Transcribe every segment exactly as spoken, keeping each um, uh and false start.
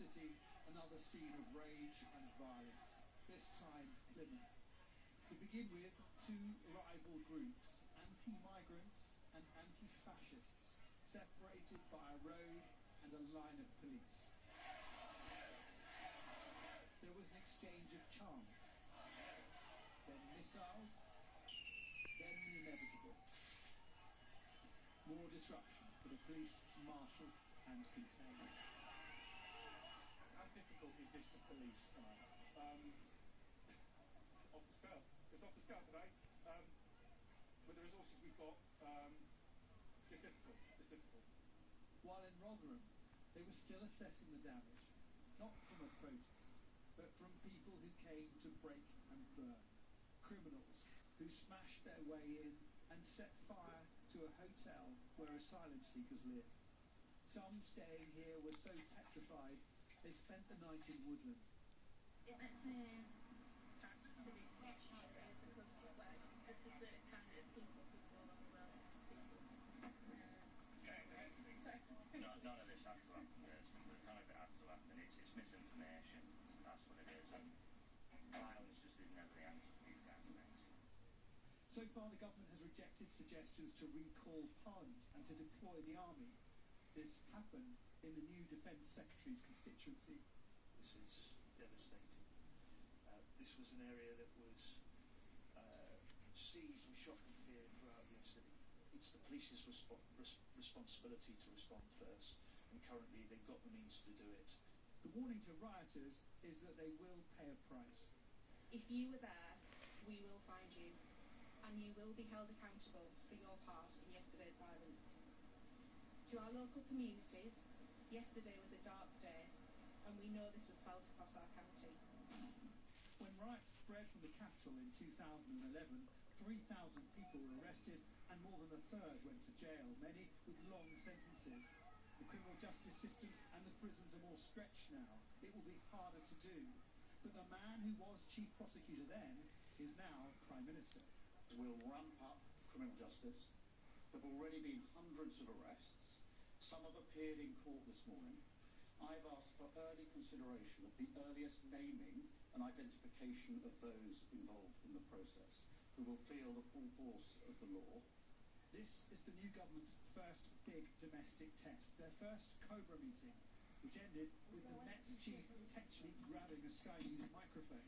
city, another scene of rage and violence, this time Plymouth. To begin with, two rival groups, anti-migrants and anti-fascists, separated by a road and a line of police. There was an exchange of chants, then missiles, then the inevitable. More disruption for the police to marshal and contain. How difficult is this to police tonight? Um, off the scale. It's off the scale today. Um, with the resources we've got, um, it's difficult. It's difficult. While in Rotherham, they were still assessing the damage, not from a protest, but from people who came to break and burn. Criminals who smashed their way in and set fire to a hotel where asylum seekers live. Some staying here were so petrified they spent the night in Woodland. It makes me sad to be sketchy really, because like, this is the kind of people people all over the world have seen this. Uh, no, none of this had to happen, there's, none of it had to happen, it's, it's misinformation, that's what it is, and violence just is never the answer for these kind of things. So far the government has rejected suggestions to recall Parliament and to deploy the army. This happened in the new Defence Secretary's constituency. This is devastating. Uh, this was an area that was uh, seized with shock and fear throughout yesterday. It's the police's respo res responsibility to respond first, and currently they've got the means to do it. The warning to rioters is that they will pay a price. If you were there, we will find you, and you will be held accountable for your part in yesterday's violence. To our local communities, yesterday was a dark day, and we know this was felt across our county. When riots spread from the capital in two thousand eleven, three thousand people were arrested and more than a third went to jail, many with long sentences. The criminal justice system and the prisons are more stretched now. It will be harder to do. But the man who was chief prosecutor then is now Prime Minister. We'll ramp up criminal justice. There have already been hundreds of arrests. Some have appeared in court this morning. I've asked for early consideration of the earliest naming and identification of those involved in the process, who will feel the full force of the law. This is the new government's first big domestic test, their first Cobra meeting, which ended with the Met's chief potentially grabbing a Sky News microphone.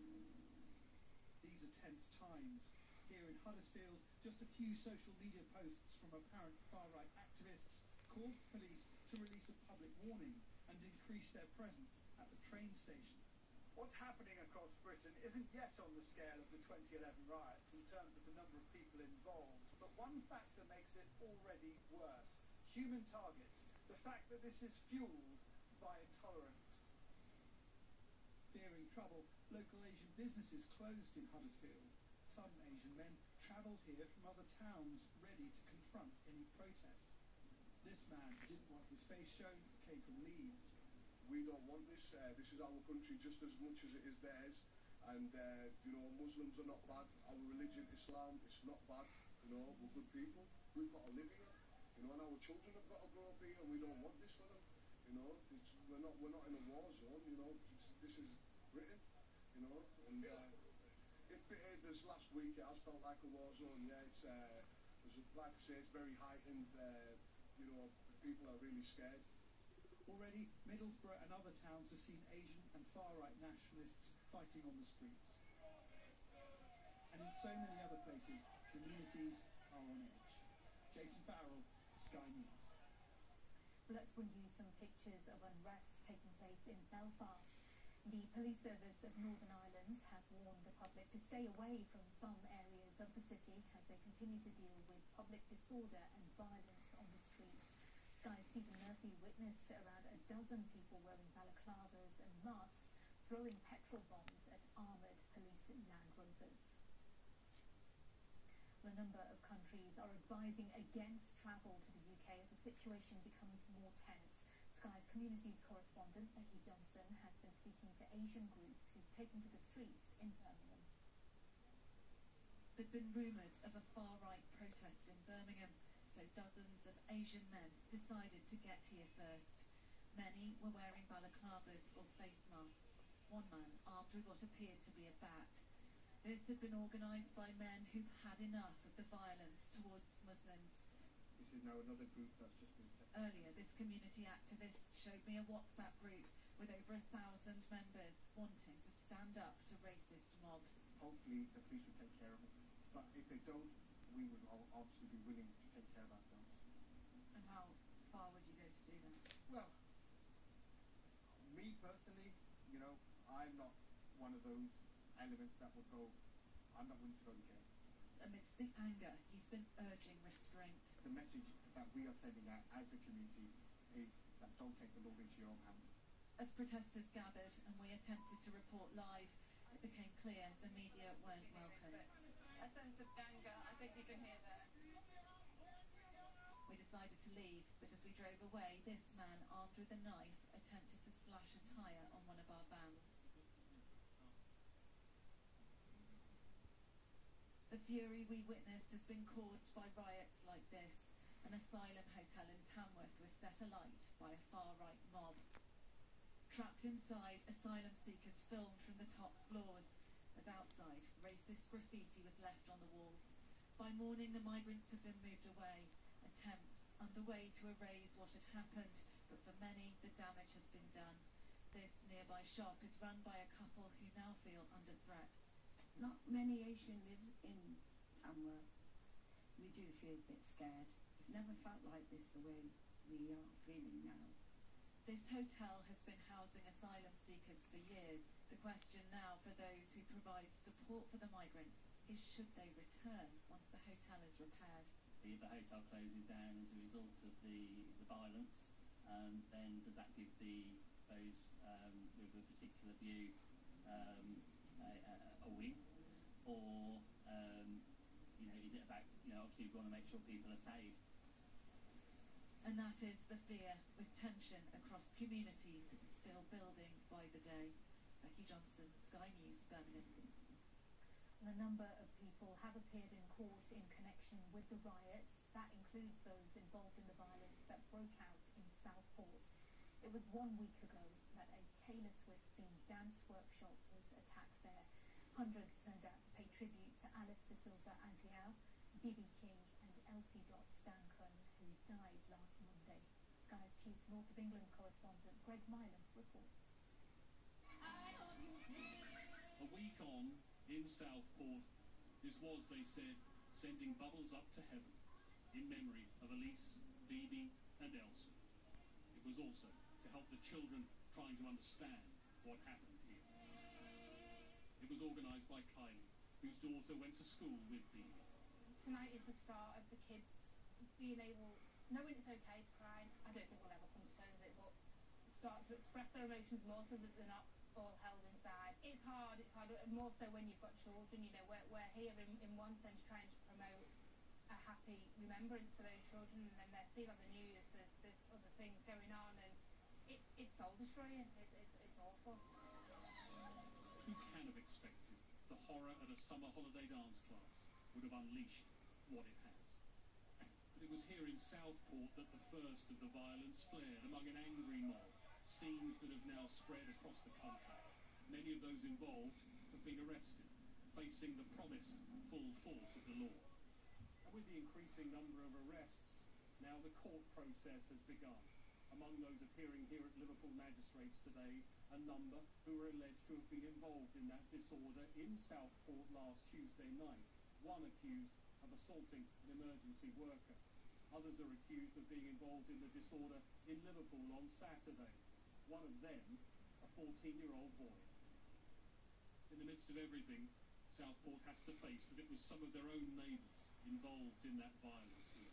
These are tense times. Here in Huddersfield, just a few social media posts from apparent far-right activists called police to release a public warning and increase their presence at the train station. What's happening across Britain isn't yet on the scale of the twenty eleven riots in terms of the number of people involved, but one factor makes it already worse. Human targets. The fact that this is fueled by intolerance. Fearing trouble, local Asian businesses closed in Huddersfield. Some Asian men travelled here from other towns ready to confront any protest. This man who didn't want his face shown came from Leeds. We don't want this. Uh, this is our country just as much as it is theirs. And, uh, you know, Muslims are not bad. Our religion, Islam, it's not bad. You know, we're good people. We've got to live here. You know, and our children have got to grow up here, and we don't want this for them. You know, it's, we're not we're not in a war zone. You know, this is Britain. You know, and uh, if it, uh, this last week it has felt like a war zone. Yeah, it's uh, there's, like I say, it's very heightened. Uh, you know, people are really scared. Already, Middlesbrough and other towns have seen Asian and far-right nationalists fighting on the streets. And in so many other places, communities are on edge. Jason Farrell, Sky News. Well, let's bring you some pictures of unrest taking place in Belfast. The police service of Northern Ireland have warned the public to stay away from some areas of the city as they continue to deal with public disorder and violence on the streets. Sky's Stephen Murphy witnessed around a dozen people wearing balaclavas and masks throwing petrol bombs at armoured police Land Rovers. A number of countries are advising against travel to the U K as the situation becomes more tense. Sky's communities correspondent Becky Johnson has been speaking to Asian groups who've taken to the streets in Birmingham. There've been rumours of a far-right protest in Birmingham, so dozens of Asian men decided to get here first. Many were wearing balaclavas or face masks. One man armed with what appeared to be a bat. This had been organised by men who've had enough of the violence towards Muslims. This is now another group that's just been set. Earlier, this community activist showed me a WhatsApp group with over a thousand members wanting to stand up to racist mobs. Hopefully the police will take care of us. But if they don't, we would all obviously be willing to take care of ourselves. And how far would you go to do that? Well, me personally, you know, I'm not one of those elements that would go, I'm not willing to go to jail. Amidst the anger, he's been urging restraint. The message that we are sending out as a community is that don't take the law into your own hands. As protesters gathered and we attempted to report live, it became clear the media weren't welcome. A sense of anger, I think you can hear that. We decided to leave, but as we drove away, this man, armed with a knife, attempted to slash a tyre on one of our vans. The fury we witnessed has been caused by riots like this. An asylum hotel in Tamworth was set alight by a far-right mob. Trapped inside, asylum seekers filmed from the top floors, as outside, racist graffiti was left on the walls. By morning, the migrants have been moved away. Attempts underway to erase what had happened, but for many, the damage has been done. This nearby shop is run by a couple who now feel under threat. Not many Asians live in Tamworth. We do feel a bit scared. We've never felt like this the way we are feeling now. This hotel has been housing asylum seekers for years. The question now for those who provide support for the migrants is should they return once the hotel is repaired. If the hotel closes down as a result of the, the violence, um, then does that give the those um, with a particular view um, a, a, a win? Or um, you know, is it about, you know, obviously we want to make sure people are safe. And that is the fear, with tension across communities still building by the day. Becky Johnson, Sky News, Birmingham. A number of people have appeared in court in connection with the riots. That includes those involved in the violence that broke out in Southport. It was one week ago that a Taylor Swift-themed dance workshop was attacked there. Hundreds turned out to pay tribute to Alice Da Silva Aguiar, B B King and Elsie Dot Stanton, who died last Monday. Sky Chief North of England correspondent Greg Milam reports. A week on, in Southport, this was, they said, sending bubbles up to heaven in memory of Elise, B B and Elsie. It was also to help the children trying to understand what happened here. It was organised by Kylie, whose daughter went to school with B B. Tonight is the start of the kids being able, knowing it's okay to cry. I don't think we'll ever come to terms with it, but start to express their emotions more so that they're not all held inside. It's hard, it's hard, more so when you've got children, you know, we're, we're here in, in one sense trying to promote a happy remembrance for those children, and then they're seeing on the news there's, there's other things going on, and it, it's soul destroying, it's, it's, it's awful. Who can have expected the horror at a summer holiday dance class would have unleashed what it has? But it was here in Southport that the first of the violence flared among an angry mob, scenes that have now spread across the country. Many of those involved have been arrested, facing the promised full force of the law. And with the increasing number of arrests, now the court process has begun. Among those appearing here at Liverpool Magistrates today, a number who are alleged to have been involved in that disorder in Southport last Tuesday night. One accused of assaulting an emergency worker. Others are accused of being involved in the disorder in Liverpool on Saturday. One of them, a fourteen-year-old boy. In the midst of everything, Southport has to face that it was some of their own neighbours involved in that violence here.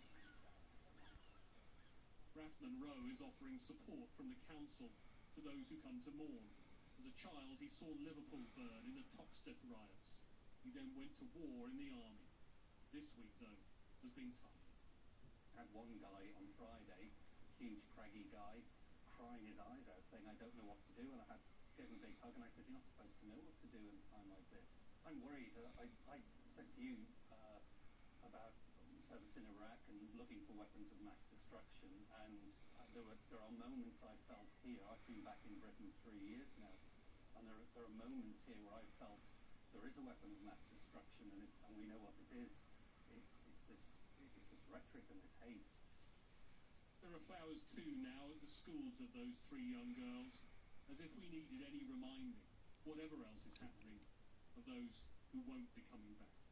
Rathman Rowe is offering support from the council to those who come to mourn. As a child, he saw Liverpool burn in the Toxteth riots. He then went to war in the army. This week, though, has been tough. Had one guy on Friday, huge craggy guy, crying his eyes out, saying, I don't know what to do, and I had gave him a big hug, and I said, you're not supposed to know what to do in a time like this. I'm worried. Uh, I, I said to you uh, about service in Iraq and looking for weapons of mass destruction, and uh, there were there are moments I felt here. I've been back in Britain three years now, and there are, there are moments here where I felt there is a weapon of mass destruction, and, it, and we know what it is. It's it's this it's this rhetoric and this hate. There are flowers too now at the schools of those three young girls, as if we needed any reminding, whatever else is happening, of those who won't be coming back.